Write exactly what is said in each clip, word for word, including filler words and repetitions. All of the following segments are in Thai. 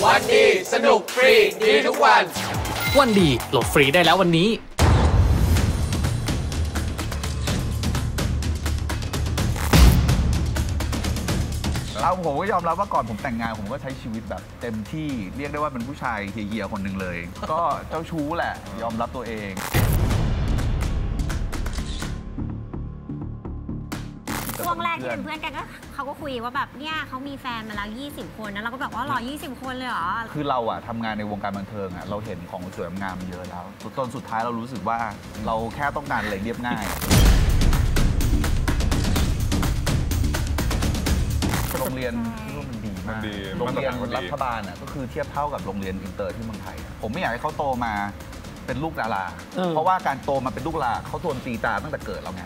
วันดีสนุกฟรีดีทุกวันวันดีโหลดฟรีได้แล้ววันนี้เอาผมก็ยอมรับว่าก่อนผมแต่งงานผมก็ใช้ชีวิตแบบเต็มที่เรียกได้ว่าเป็นผู้ชายเฮียๆคนหนึ่งเลย ก็เจ้าชู้แหละยอมรับตัวเองช่วงแรกที่เป็นเพื่อนกันก็เขาก็คุยว่าแบบเนี่ยเขามีแฟนมาแล้วยี่สิบคนนะเราก็แบบว่าหรอยี่สิบคนเลยเหรอคือเราอะทำงานในวงการบันเทิงอะเราเห็นของสวยงามเยอะแล้วจนสุดท้ายเรารู้สึกว่าเราแค่ต้องการอะไรเรียบง่ายโรงเรียนที่นู่นมันดีมากโรงเรียนรัฐบาลอ่ะก็คือเทียบเท่ากับโรงเรียนอินเตอร์ที่เมืองไทยผมไม่อยากให้เขาโตมาเป็นลูกดาราเพราะว่าการโตมาเป็นลูกดาราเขาโดนตีตาตั้งแต่เกิดแล้วไง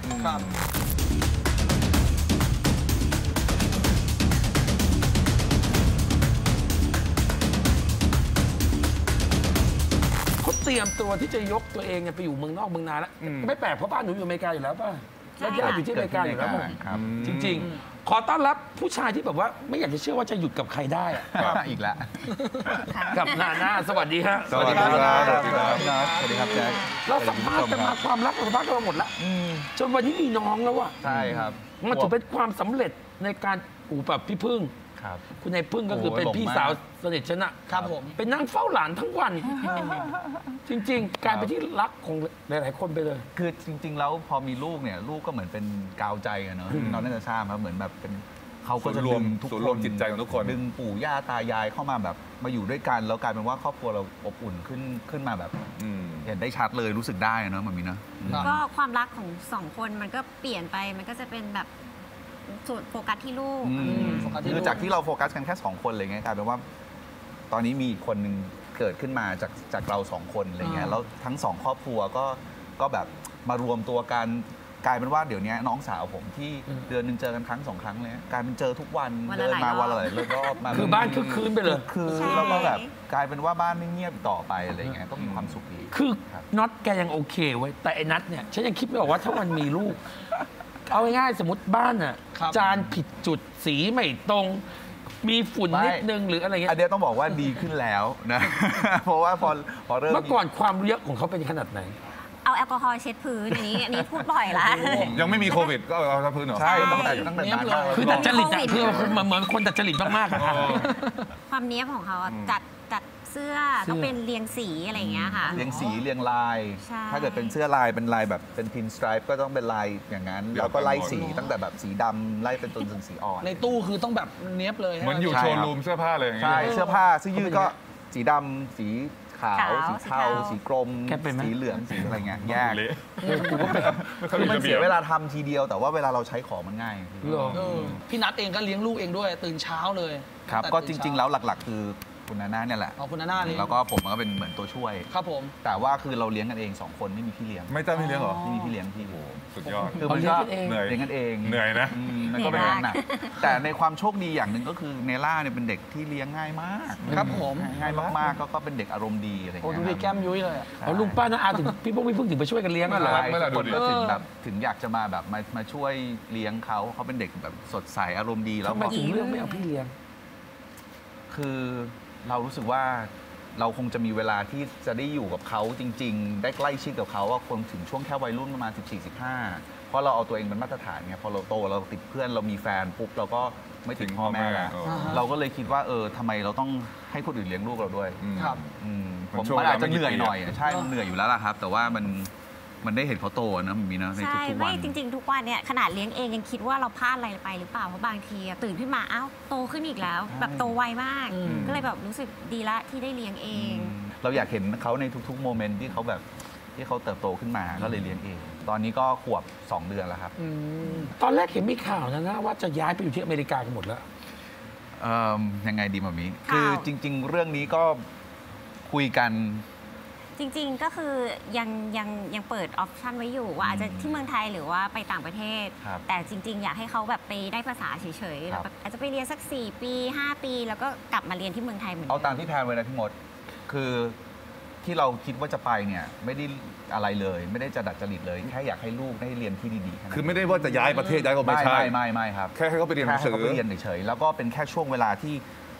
เขาเตรียมตัวที่จะยกตัวเองไปอยู่เมืองนอกเมืองนาแล้วไม่แปลกเพราะบ้านหนูอยู่อเมริกาอยู่แล้วป่ะแล้วญาติอยู่ที่อเมริกาอยู่แล้วป่ะจริงๆขอต้อนรับผู้ชายที่แบบว่าไม่อยากจะเชื่อว่าจะหยุดกับใครได้อีกแล้วกับนาน่าสวัสดีฮะสวัสดีครับสวัสดีครับสวัสดีครับแจ็คเราสัมภาษณ์กันมาความรักเราสัมภาษณ์กันมาหมดแล้วจนวันนี้มีน้องแล้วอะใช่ครับมันถือเป็นความสำเร็จในการอู่แบบพี่พึ่งคุณนายพึ่งก็คือเป็นพี่สาวสนิทฉันนะครับผมเป็นนั่งเฝ้าหลานทั้งวันจริงๆกลายเป็นที่รักของหลายๆคนไปเลยคือจริงๆแล้วพอมีลูกเนี่ยลูกก็เหมือนเป็นกาวใจอะเนาะเราน่าจะทราบครับเหมือนแบบเป็นเขาก็จะดึงทุกคนจิตใจของทุกคนดึงปู่ย่าตายายเข้ามาแบบมาอยู่ด้วยกันแล้วกลายเป็นว่าครอบครัวเราอบอุ่นขึ้นขึ้นมาแบบเห็นได้ชัดเลยรู้สึกได้เนาะมันมีเนาะก็ความรักของสองคนมันก็เปลี่ยนไปมันก็จะเป็นแบบจุดโฟกัสที่ลูกคือจากที่เราโฟกัสกันแค่สองคนเลยไงกลายเป็นว่าตอนนี้มีอีกคนหนึ่งเกิดขึ้นมาจากจากเราสองคนอะไรเงี้ยแล้วทั้งสองครอบครัวก็ก็แบบมารวมตัวกันกลายเป็นว่าเดี๋ยวนี้น้องสาวผมที่เดือนหนึ่งเจอกันครั้งสองครั้งเลยกลายเป็นเจอทุกวันเดินมาวันละหลายรอบมาคือบ้านคือคืนไปเลยคือแล้วก็แบบกลายเป็นว่าบ้านไม่เงียบต่อไปอะไรเงี้ยก็มีความสุขดีคือน็อตแกยังโอเคไว้แต่ไอ้นัทเนี่ยฉันยังคิดไม่ออกว่าถ้ามันมีลูกเอาง่ายๆสมมติบ้านอ่ะจานผิดจุดสีไม่ตรงมีฝุ่นนิดนึงหรืออะไรเงี้ยอันนี้ต้องบอกว่าดีขึ้นแล้วนะเพราะว่าพอพอเริ่มเมื่อก่อนความเยอะของเขาเป็นขนาดไหนเอาแอลกอฮอล์เช็ดพื้นอันนี้อันนี้พูดบ่อยละยังไม่มีโควิดก็เอาเช็ดพื้นเหรอใช่ตั้งแต่ตั้งแต่นานมากคือดัดจริตอ่ะคือเหมือนคนดัดจริตมากๆค่ะความเนี้ยของเขาจัดจัดเสื้อต้องเป็นเรียงสีอะไรอย่างเงี้ยค่ะเรียงสีเรียงลายถ้าเกิดเป็นเสื้อลายเป็นลายแบบเป็นพินสไตรป์ก็ต้องเป็นลายอย่างนั้นแล้วก็ไล่สีตั้งแต่แบบสีดำไล่เป็นจนถึงสีอ่อนในตู้คือต้องแบบเนี้ยบเลยเหมือนอยู่โชว์รูมเสื้อผ้าเลยใช่เสื้อผ้าเสื้อยืดก็สีดำสีขาวสีเทาสีกรมสีเหลืองสีอะไรเงี้ยแยกคือมันเสียเวลาทำทีเดียวแต่ว่าเวลาเราใช้ของมันง่ายพี่นัทเองก็เลี้ยงลูกเองด้วยตื่นเช้าเลยครับก็จริงๆแล้วหลักๆคือคุณนาน่าเนี่ยแหละอ๋อคุณนาน่านี่แล้วก็ผมก็เป็นเหมือนตัวช่วยครับผมแต่ว่าคือเราเลี้ยงกันเองสองคนไม่มีพี่เลี้ยงไม่จ้างพี่เลี้ยงหรอไม่มีพี่เลี้ยงพี่โหสุดยอดคือมันก็เหนื่อยเลี้ยงกันเองเหนื่อยนะมันก็เป็นงานหนักแต่ในความโชคดีอย่างหนึ่งก็คือเนล่าเนี่ยเป็นเด็กที่เลี้ยงง่ายมากครับผมง่ายมากๆก็เป็นเด็กอารมณ์ดีอะไรอย่างเงี้ยโอ้ดูดิแก้มยุ้ยเลยเอาลุงป้าน้าอาถึงพี่พวกพี่พึ่งถึงไปช่วยกันเลี้ยงกันเหรอคนก็ถึงแบบถึงอยากจะมาแบบมามาช่วยเลี้ยงเขาเขาเป็นเด็กแบบสดใสอารมณ์ดีแล้วทำไมถึงเรื่องไม่เอาพี่เลี้ยงคือเรารู้สึกว่าเราคงจะมีเวลาที่จะได้อยู่กับเขาจริงๆได้ใกล้ชิดกับเขาว่าคนถึงช่วงแค่วัยรุ่นประมาณสิบสี่ สิบห้าเพราะเราเอาตัวเองเป็นมาตรฐานไงพอเราโตเราติดเพื่อนเรามีแฟนปุ๊บเราก็ไม่ถึงพ่อแม่เราก็เลยคิดว่าเออทำไมเราต้องให้คนอื่นเลี้ยงลูกเราด้วยครับผมมันอาจจะเหนื่อยหน่อยใช่มันเหนื่อยอยู่แล้วล่ะครับแต่ว่ามันมันได้เห็นเขาโตนะมันมีนะในทุกๆวันไม่จริงๆทุกวันเนี่ยขนาดเลี้ยงเองยังคิดว่าเราพลาดอะไรไปหรือเปล่าเพราะบางทีตื่นขึ้นมาอ้าวโตขึ้นอีกแล้วแบบโตไวมากก็เลยแบบรู้สึกดีละที่ได้เลี้ยงเองเราอยากเห็นเขาในทุกๆโมเมนต์ที่เขาแบบที่เขาเติบโตขึ้นมาก็เลยเลี้ยงเองตอนนี้ก็ขวบสองเดือนแล้วครับตอนแรกเห็นมีข่าวนะนะว่าจะย้ายไปอยู่ที่อเมริกากันหมดแล้วยังไงดีมามีคือจริงๆเรื่องนี้ก็คุยกันจริงๆก็คือยังยังยังเปิดออปชันไว้อยู่ว่าอาจจะที่เมืองไทยหรือว่าไปต่างประเทศแต่จริงๆอยากให้เขาแบบไปได้ภาษาเฉยๆอาจจะไปเรียนสักสี่ปีห้าปีแล้วก็กลับมาเรียนที่เมืองไทยเหมือนเอาตามที่แพลนไว้นะทั้งหมดคือที่เราคิดว่าจะไปเนี่ยไม่ได้อะไรเลยไม่ได้จะดัดจริตเลยแค่อยากให้ลูกได้เรียนที่ดีๆคือไม่ได้ว่าจะย้ายประเทศย้ายก็ไม่ใช่ไม่ไม่ไม่ครับแค่ให้เขาไปเรียนหนังสือไปเรียนเฉยๆแล้วก็เป็นแค่ช่วงเวลาที่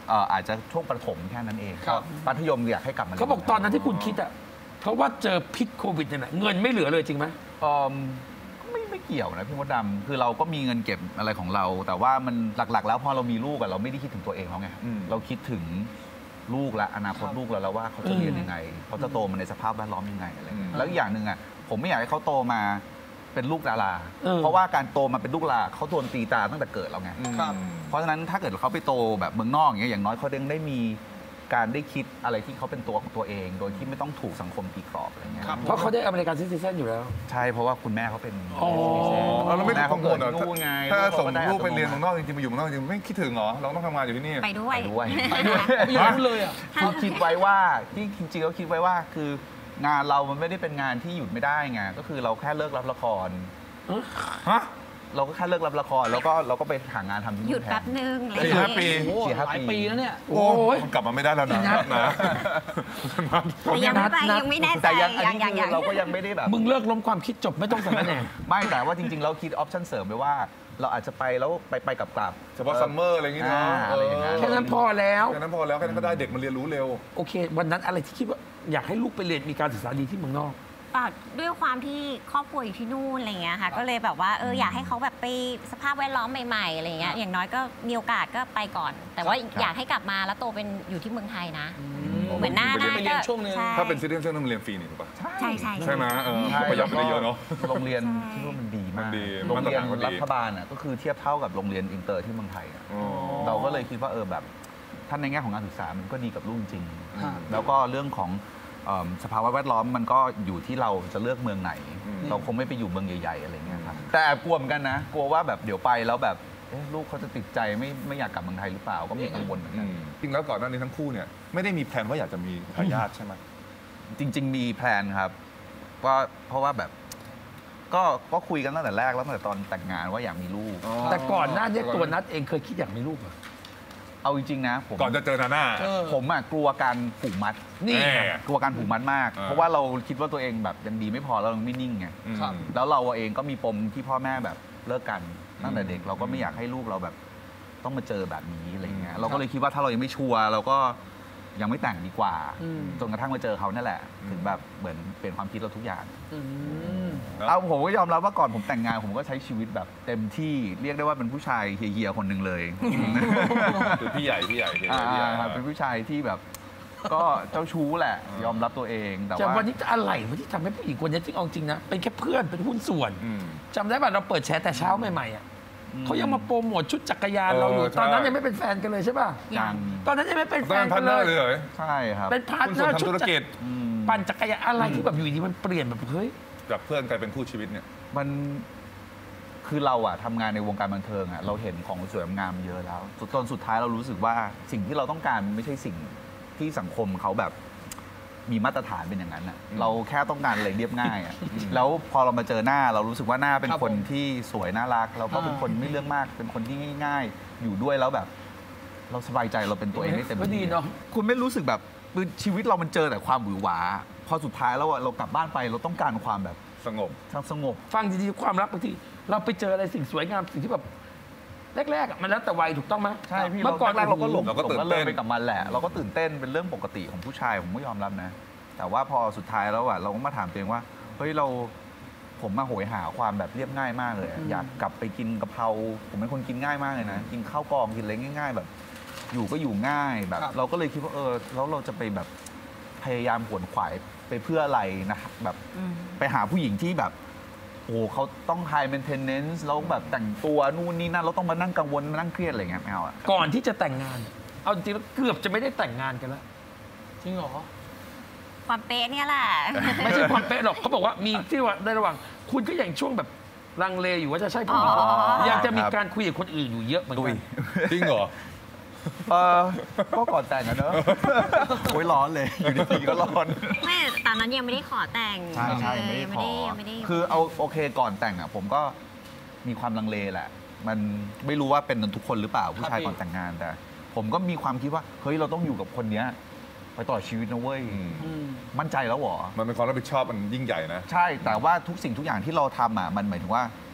เอ่ออาจจะช่วงประถมแค่นั้นเองครับมัธยมอยากให้กลับมาเขาบอกตอนนั้นที่คุณคิดอ่ะเพราะว่าเจอพิษโควิดเนี่ยนะเงินไม่เหลือเลยจริงไหมเอิ่มไม่ไม่เกี่ยวนะพี่มดดำคือเราก็มีเงินเก็บอะไรของเรา แต่ว่ามันหลักๆ แล้วพอเรามีลูกอะเราไม่ได้คิดถึงตัวเองแล้วไงอืมเราคิดถึงลูกและอนาคตลูกเราแล้วว่าเขาจะเรียนยังไงเขาจะโตมาในสภาพแวดล้อมยังไงอะไรเงี้ยแล้วอีกอย่างหนึ่งอะผมไม่อยากให้เขาโตมาเป็นลูกดาราเออเพราะว่าการโตมาเป็นลูกดาราเขาโดนตีตาตั้งแต่เกิดแล้วไงครับเพราะฉะนั้นถ้าเกิดเขาไปโตแบบเมืองนอกอย่างเงี้ยอย่างน้อยเขายังได้มีการได้คิดอะไรที่เขาเป็นตัวของตัวเอง โดยที่ไม่ต้องถูกสังคมตีกรอบอะไรเงี้ยครับเพราะเขาได้อเมริกันซิติเซนอยู่แล้วใช่เพราะว่าคุณแม่เขาเป็นอ๋อเราไม่ต้องกังวลเหรอแม่เขาเกิดที่นู่นไงถ้าส่งเขาได้ลูกไปอัตโนมัติเรียนเมืองนอกจริงๆไปอยู่เมืองนอกจริงๆไม่คิดถึงเหรอเราต้องทำงานอยู่ที่นี่ไปด้วยไปด้วยไปด้วยไปอยู่นู่นเลยอ่ะคือคิดไว้ว่าที่จริงๆแล้วคิดไว้ว่าคืองานเรามันไม่ได้เป็นงานที่หยุดไม่ได้ไงก็คือเราแค่เลิกรับละครฮะเราก็แค่เลิกรับละครแล้วก็เราก็ไปหางานทำที่หยุนู่ดนแทแป๊นบนึงอะไรอสี่ย่างห้าเงี้ยปีโอ้โหสี่ห้าหลายปีปีแล้วเนี่ยโอ้มันกลับมาไม่ได้แล้วนะนะแต่ยังไม่ไปยังไม่แน่ใจแต่ยังอันยังนี้ยังคืยัอง เราก็ยังไม่ได้แบบมึงเลิกล้มความคิดจบไม่ต้องสารแหน่ไม่แต่ว่าจริงๆ เราคิดออปชั่นเสริมไปว่า เราอาจจะไปแล้วไปไปกลับกลับเฉพาะซัมเมอร์อะไรอย่างงี้เนาะอ่าอะไรอย่างเงี้ยแค่นั้นพอแล้วแค่นั้นพอแล้วแค่นั้นก็ได้เด็กมันเรียนรู้เร็วโอเค วันนั้นอะไรที่คิดว่าอยากให้ลูกไปเรียนมีการศึกษาดีที่เมืองนอกอ่ะด้วยความที่ครอบครัวอยู่ที่นู่นอะไรเงี้ยค่ะก็เลยแบบว่าเอออยากให้เขาแบบไปสภาพแวดล้อมใหม่ๆอะไรเงี้ยอย่างน้อยก็มีโอกาสก็ไปก่อน แต่ว่าอยากให้กลับมาแล้วโตเป็นอยู่ที่เมืองไทยนะ เหมือนหน้าหน้าไปเรีก็ยนช่วงนึงใช่ถ้าเป็นซิติเซนต้องเรียนฟรีนี่ถูกปะใช่ใช่ใช่ไหมเออใช่ประหยัดไปได้เยอะเนาะโรงเรียนที่นู่นมันดีมากมันดีโรงเรียนมาตรฐานก็ดีรัฐบาลอ่ะก็คือเทียบเท่ากับโรงเรียนอินเตอร์ที่เมืองไทยอะอ๋อเราก็เลยคิดว่าเออแบบท่านในแง่ของการศึกษามันก็ดีกับลูกจริงฮะแล้วก็เรื่องของเอิ่มสภาวะแวดล้อมมันก็อยู่ที่เราจะเลือกเมืองไหน เราคงไม่ไปอยู่เมืองใหญ่ๆอะไรเงี้ยครับแต่แอบกลัวเหมือนกันนะ กลัวว่าแบบเดี๋ยวไปแล้วแบบเอ๊ะลูกเขาจะติดใจไม่ไม่อยากกลับเมืองไทยหรือเปล่าก็มีกังวลเหมือนอืกันมจริงแล้วก่อนหน้านี้ทั้งคู่เนี่ยไม่ได้มีแผนว่าอยากจะมีทายาทใช่ไหมจริง ๆ มีแพลนครับว่าเพราะว่าแบบ ก็ก็คุยกันตั้งแต่แรกแล้วตั้งแต่ตอนแต่งงานว่าอยากมีลูกแต่ก่อนหน้านี้ตัวนัทเองเคยคิดอยากมีลูกเหรอเอาจริงๆนะผมก่อนจะเจอนาน่าเออผมอะกลัวการผูกมัดนี่แน่กลัวการผูกมัดมากอ่าเพราะว่าเราคิดว่าตัวเองแบบยังดีไม่พอเรายังไม่นิ่งไงอืมครับแล้วเราเองก็มีปมที่พ่อแม่แบบเลิกกันตั้งแต่เด็กเราก็ไม่อยากให้ลูกเราแบบต้องมาเจอแบบนี้อะไรเงี้ยเราก็เลยคิดว่าถ้าเรายังไม่ชัวร์เราก็ยังไม่แต่งดีกว่าอืมจนกระทั่งมาเจอเขานั่นแหละ ถึงแบบเหมือนเปลี่ยนความคิดเราทุกอย่างอืมเนอะเอาผมก็ยอมรับว่าก่อนผมแต่งงานผมก็ใช้ชีวิตแบบเต็มที่เรียกได้ว่าเป็นผู้ชายเฮียๆคนหนึ่งเลยคือพี่ใหญ่พี่ใหญ่พี่ใหญ่อ่าพี่ใหญ่ครับเป็นผู้ชายที่แบบ ก็เจ้าชู้แหละ ยอมรับตัวเองแต่แต่ว่าวันนี้จะอะไรวะที่ทำให้ผู้หญิงคนนี้จริงเอาจริงนะ เป็นแค่เพื่อนเป็นหุ้นส่วนอืมจำได้ป่ะเราเปิดแชร์แต่เช้าใหม่ๆอ่ะอืมเขายังมาโปรโมทชุดจักรยานเราอยู่เออใช่ตอนนั้นยังไม่เป็นแฟนกันเลยใช่ป่ะยังตอนนั้นยังไม่เป็นตแฟอนนั้น นพักันนเนเลอร์เลยยเหรอใช่ครับเป็นพาร์ทคุณเนส่อวนร์ชุทำดธุรกิจอืมปั่นจักรยานอะไรที่แบบอยู่ดีมันเปลี่ยนแบบเฮ้ยจากเพื่อนกลายเป็นคู่ชีวิตเนี่ยมันคือเราอะทำงานในวงการบันเทิงอะเราเห็นของสวยงามเยอะแล้วจนสุดท้ายเรารู้สึกว่าสิ่งที่เราต้องการมันไม่ใช่สิ่งที่สังคมเขาแบบมีมาตรฐานเป็นอย่างนั้นอะอืมเราแค่ต้องการอะไรเรียบง่ายอะแล้วพอเรามาเจอหน้าเรารู้สึกว่าหน้าเป็นครับคนผมที่สวยน่ารักแล้วก็เป็นอ่าคนไม่เรื่องมาก เป็นคนที่ง่าย ๆ อยู่ด้วยแล้วแบบ เราสบายใจเราเป็นตัวเองได้เต็มก็ดีที่เนอะคุณไม่รู้สึกแบบคือชีวิตเรามันเจอแต่ความหวือหวา พอสุดท้ายแล้วอะเรากลับบ้านไปเราต้องการความแบบสงบทางสงบฟังดีๆความรักบางทีเราไปเจออะไรสิ่งสวยงามสิ่งที่แบบแรกๆอะมันแล้วแต่วัยถูกต้องไหมใช่พี่เมื่อก่อนแรกๆเราก็หลงเราก็ตื่นหลงเต้นไปกับมันแหละ เราก็ตื่นเต้นเป็นเรื่องปกติของผู้ชายผมก็ยอมรับนะ แต่ว่าพอสุดท้ายแล้วอะเราก็มาถามตัวเองว่าเฮ้ยเราผมมาโหยหาความแบบเรียบง่ายมากเลยอะอยากกลับไปกินกะเพราผมเป็นคนกินง่ายมากเลยนะกินข้าวกล่องกินอะไรง่าย ๆ แบบ อยู่ก็อยู่ง่ายแบบครับเราก็เลยคิดว่าเออแล้วเราจะไปแบบพยายามขวนขวายไปเพื่ออะไรนะแบบอืมไปหาผู้หญิงที่แบบ โอ้โหเขาต้อง high maintenance แล้วแบบแต่งตัวนู่นนี่นั่นเราต้องมานั่งกังวลมานั่งเครียดอะไรเงี้ยไม่เอาอะก่อนที่จะแต่งงาน เอาจริงๆแล้วเกือบจะไม่ได้แต่งงานกันแล้วจริงเหรอความเป๊ะเนี่ยแหละไม่ใช่ความเป๊ะหรอกเขาบอกว่ามีที่ว่าในระหว่าง คุณก็อย่างช่วงแบบลังเลอยู่ว่าจะใช่ผู้หญิงอ๋อยังจะมีการคุยกับคนอื่นอยู่เยอะเหมือนดุกัยนจริงเหรอเออก็ก่อนแต่งอะเนอะ โอ้ยร้อนเลย อยู่ดีๆก็ร้อนไม่ตอนนั้นยังไม่ได้ขอแต่งใช่ใช่เออไม่ได้ยังขไม่อได้ยังไม่ได้คือเอาโอเคก่อนแต่งอ่ะผมก็มีความลังเลแหละ มันไม่รู้ว่าเป็นกันทุกคนหรือเปล่าผู้ชายครับพี่ก่อนแต่งงานแต่ ผมก็มีความคิดว่าเฮ้ยเราต้องอยู่กับคนเนี้ยไปตลอดชีวิตนะเว้ยอืมอืมมั่นใจแล้วเหรอมันเป็นความรับผิดชอบมันยิ่งใหญ่นะใช่แต่ว่าทุกสิ่งทุกอย่างที่เราทำอ่ะมันหมายถึงว่า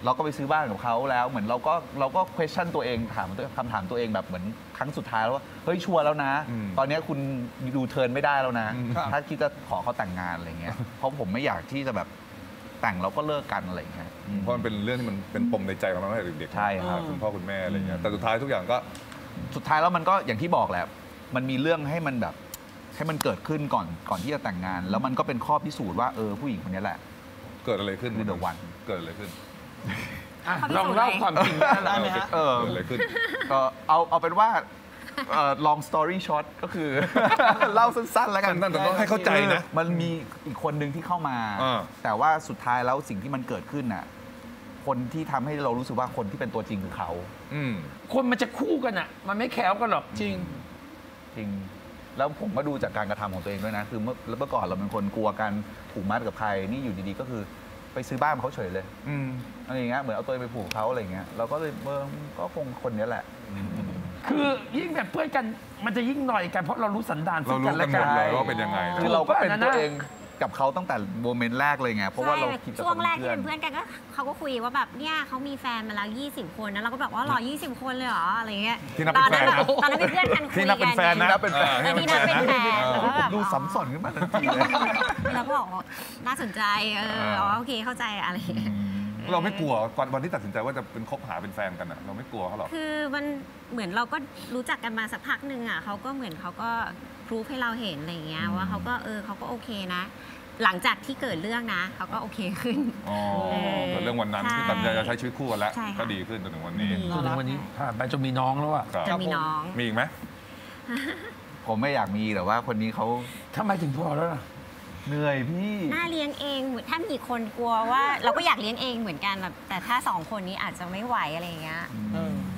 เราก็ไปซื้อบ้านกับเขาแล้วเหมือนเราก็เราก็ question ตัวเองถามคำถามตัวเองแบบเหมือนครั้งสุดท้ายแล้วว่าเฮ้ยชัวร์แล้วนะ ตอนนี้คุณดูเทิร์นไม่ได้แล้วนะ ถ้าคิดจะขอเขาแต่งงานอะไรเงี้ยเพราะผมไม่อยากที่จะแบบแต่งเราก็เลิกกันอะไรเงี้ยเพราะมันเป็นเรื่องที่มันเป็นปมในใจของเราตั้งแต่เด็กๆใช่ครับคุณพ่อคุณแม่อะไรเงี้ยแต่สุดท้ายทุกอย่างก็สุดท้ายแล้วมันก็อย่างที่บอกแหละมันมีเรื่องให้มันแบบให้มันเกิดขึ้นก่อนก่อนที่จะแต่งงาน แล้วมันก็เป็นข้อพิสูจน์ว่าเออผู้หญิงคนนี้แหละเกิดอะไรขึ้นคือ The One เกิดอะไรขึ้นอ่ะลองเล่าความจริงได้ไหมฮะเออเกิดอะไรขึ้นก็เอาเอาเป็นว่าเอ่อ long story short ก็คือ เล่าสั้นๆแล้วกันนั่นแต่ต้องให้เข้าใจนะมันมีอีกคนหนึ่งที่เข้ามาอ่าแต่ว่าสุดท้ายแล้วสิ่งที่มันเกิดขึ้นน่ะคนที่ทำให้เรารู้สึกว่าคนที่เป็นตัวจริงคือเขาอืมคนมันจะคู่กันอ่ะ มันไม่แคล้วกันหรอกจริงจริง แล้วผมก็ดูจากการกระทำของตัวเองด้วยนะ คือเมื่อเมื่อก่อนเราเป็นคนกลัวการผูกมัดกับใครนี่อยู่ดีๆก็คือไปซื้อบ้านเขาเฉยเลยอืมอะไรอย่างเงี้ยเหมือนเอาตัวเองไปผูกเขาอะไรอย่างเงี้ยเราก็เลยเออก็คงคนนี้แหละคือยิ่งแบบเพื่อนกันมันจะยิ่งหน่อยกันเพราะเรารู้สันดานเราซึ่งรู้กันกัและนหมกัดนเลยว่าเป็นยังไงคือเราก็เป็นถูกป่ะตัวนะเองกับเขาตั้งแต่โมเมนต์แรกเลยไง เพราะว่าเราคิดจะช่วงแรกที่เพื่อเป็น นเพื่อนกันก็เขาก็คุยว่าแบบเนี่ยเขามีแฟนมาแล้วยี่สิบคนนะเราก็แบบว่าหรอยี่สิบคนเลยเหรออะไรเงี้ยที่นับตเป็อนนนั้นแฟนแบบนะตอนนั้นเป็นเพื่อนกันคุยที่นับเป็นแฟนนะนับเป็นแฟนเออที่นับเป็นแฟนแล้วก็แบบดูสับสนขึ้นมาทันทีเลยเราก็บอกว่าน่าสนใจเอออ๋อโอเคเข้าใจอะไรอย่างเงี้ยเราไม่กลัวก่อนวันที่ตัดสินใจว่าจะเป็นคบหาเป็นแฟนกันอะเราไม่กลัวเขาหรอกคือมันเหมือนเราก็รู้จักกันมาสักพักหนึ่งอ่ะเขาก็เหมือนเขาก็พรูฟให้เราเห็นอะไรอย่างเงี้ยว่าเขาก็เออเขาก็โอเคนะ หลังจากที่เกิดเรื่องนะเขาก็โอเคขึ้นอ๋อเออแต่เรื่องวันนั้นใช่ที่ตัดสินใจจะใช้ชีวิตคู่กันแล้วใช่ค่ะก็ดีขึ้นจนถึงวันนี้จนถึงวันนี้ผ่านไปจนมีน้องแล้วอ่ะครับจะมีน้องมีอีกไหมผมไม่อยากมีแต่ว่าคนนี้เขาทำไมถึงพอแล้วล่ะเหนื่อยพี่น่าเลี้ยงเองเหมือนถ้ามีคนกลัวว่า เราก็อยากเลี้ยงเองเหมือนกันแบบแต่ถ้าสองคนนี้อาจจะไม่ไหวอะไรอย่างเงี้ยเออ